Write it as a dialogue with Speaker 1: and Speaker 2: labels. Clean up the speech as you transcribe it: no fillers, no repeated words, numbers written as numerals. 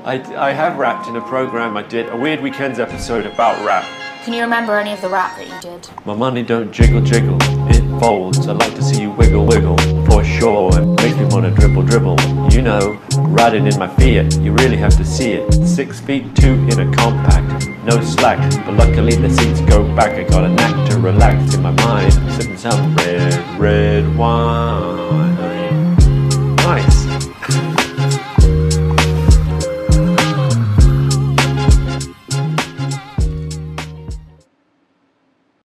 Speaker 1: I have rapped in a program I did, a Weird Weekends episode about rap.
Speaker 2: Can you remember any of the rap that you did?
Speaker 1: My money don't jiggle jiggle, it folds. I like to see you wiggle wiggle, for sure. It makes me wanna dribble dribble. You know, riding in my Fiat, you really have to see it. 6'2" in a compact, no slack. But luckily the seats go back. I got a knack to relax in my mind, sipping some red wine.